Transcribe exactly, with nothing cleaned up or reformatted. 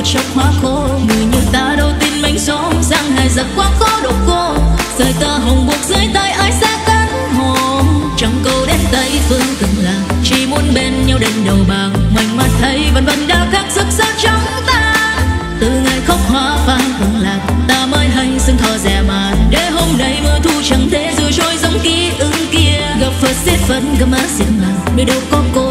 chốc hóa khô. Người như ta đâu tin mình sống sang hai giặc quá khó độ cô. Rời tơ hồng buộc dưới tay ai sẽ cắn hồn. Trong câu đến tây phương từng là chỉ muốn bên nhau đến đầu bạc. Ngoảnh mặt thấy vân vân đã khắc sức sao trong ta. Từ ngày khóc hoa phai hương lạc ta mới hay sưng thò dè màn. Để hôm nay mưa thu chẳng thể rồi trôi giống ký ức kia. Gặp phật xiết phấn gầm má xiết màn nơi đâu có cô